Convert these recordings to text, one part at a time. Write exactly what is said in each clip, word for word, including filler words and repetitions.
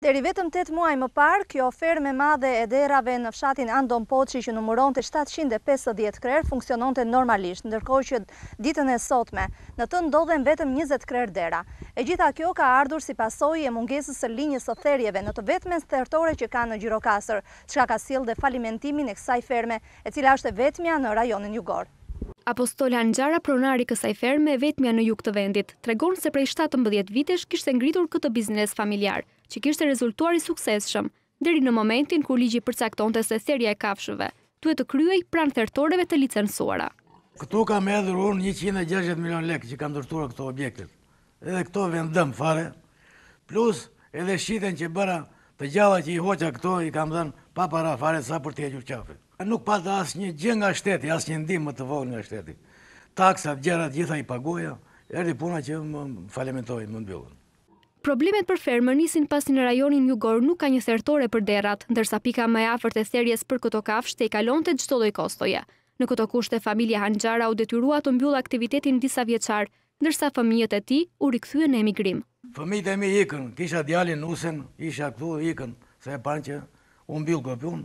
Deri vetëm tetë muaj më parë, kjo fermë e madhe e derave në fshatin Andon Poçi që numëronte shtatëqind e pesëdhjetë krerë funksiononte normalisht, ndërkohë që ditën e sotme në të ndodhen vetëm njëzet krerë dera. E gjitha kjo ka ardhur si pasojë e mungesës së linjës së therrjeve në të vetmen thertore që ka në Gjirokastër, çka ka sjellë dhe falimentimin e kësaj ferme, e cila është e vetmja në rajonin jugor. Apostol Hanxhara, pronari kësaj ferme e vetmja në jug të vendit, tregon se prej shtatëmbëdhjetë vitesh kishte ngritur këtë biznes familjar, që kishte rezultuar i suksesshëm, deri në momentin kur ligji përcaktonte se therrja e kafshëve duhet të kryej pranë thertoreve të licencuara. Këtu kam hedhur unë njëqind e gjashtëdhjetë milion lekë që kam ndërtuar këto objekte. Edhe këto vendëm fare, plus edhe shiten që bëra të gjalla që i hoqa këto i kam dhënë pa para fare sa për të hequr qafe. Nuk pata asnjë gjë nga shteti, asnjë ndihmë më të vogël nga shteti. Taksat, gjërat gjitha i pagoja, erdhi puna që më falimentoi, më mbyllën. Problemet për fermën nisin pasi në rajonin jugor nuk ka një thertore për derrat, ndërsa pika më e afërt e therrjes për këto kafshë te i kalonte çdo lloj kostoje. Në këto kushte familja Hanxhara u detyrua të mbyllë aktivitetin disa vjeçar, ndërsa fëmijët e tij u rikthyen në emigrim. Fëmijët e mi ikën, kisha djalin Nusen, isha këtu ikën, se e panë që u mbyll kopun.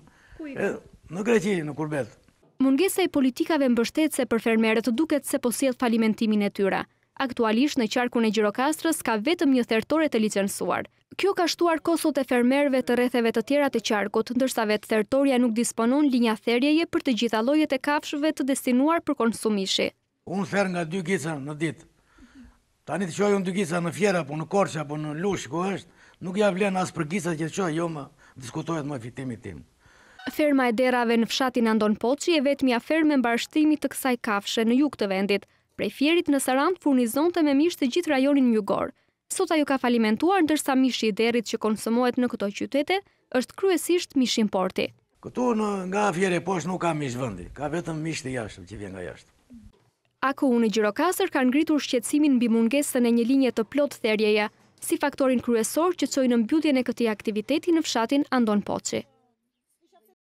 Në Greqi, në Kurbet. Mungesa e politikave mbështetëse për fermerët duket se po sjell falimentimin e tyre. Aktualisht në qarkun e Gjirokastrës ka vetëm një thertore të licencuar. Kjo ka shtuar kostot e fermerëve të rretheve të tjera të qarkut, ndërsa vetë thertoria nuk disponon linja therrjeje për të gjitha llojet e kafshëve të destinuar për konsum mishi. Unë therr nga dy gica në ditë. Tani të çoj unë dy gica në Fiera apo në Korçë apo në Lush ku është, nuk ja vlen as për gicat që çoj, jo më diskutohet më fitimi tim. Ferma e derave në fshatin Andon Poçi e vetmja fermë e mbarështimit të kësaj kafshë në jug të vendit. Prej Fierit në Sarand furnizonte me mish të gjithë rajonin jugor. Sot ajo ka falimentuar, ndërsa mishi i derrit që konsumohet në këto qytete është kryesisht mish importi. Këtu në, nga Fieri poshtë nuk ka mish vendi, ka vetëm mish të jashtëm që vjen nga jashtë. A K U në Gjirokastër ka ngritur shqetësimin mbi mungesën e një linje të plot therrjeje, si faktorin kryesor që çoi në mbylljen e këtij aktiviteti në fshatin Andon Poçi.